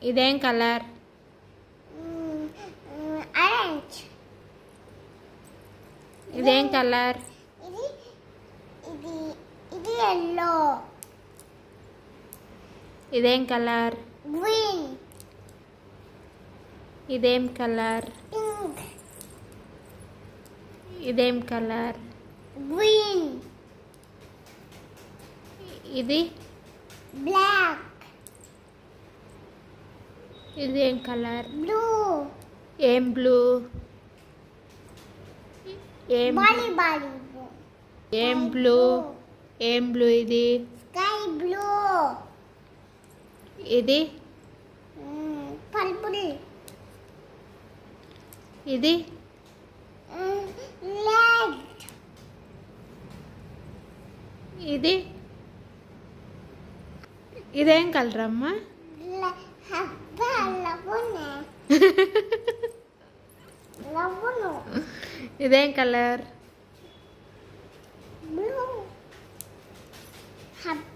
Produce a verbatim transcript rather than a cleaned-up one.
ఇదేం colour? Orange. ఇదేం colour? ఇది ఇది ఇది ఎల్లో. ఇదేం కలర్? గ్రీన్. ఇదేం కలర్? పింక్. ఇదేం కలర్? గ్రీన్. ఇది బ్లాక్. ఇదేం కలర్? బ్లూ. ఏం బ్లూ? ఏం బాలి బాలి. ఏం బ్లూ? ఏం బ్లూ ఇది? Sky blue. ఇది పర్పుల్. ఇది రెడ్. ఇది ఇదేం కలర్ అమ్మా? లవ్వును. లవ్వును. ఇదేం కలర్? బ్లూ.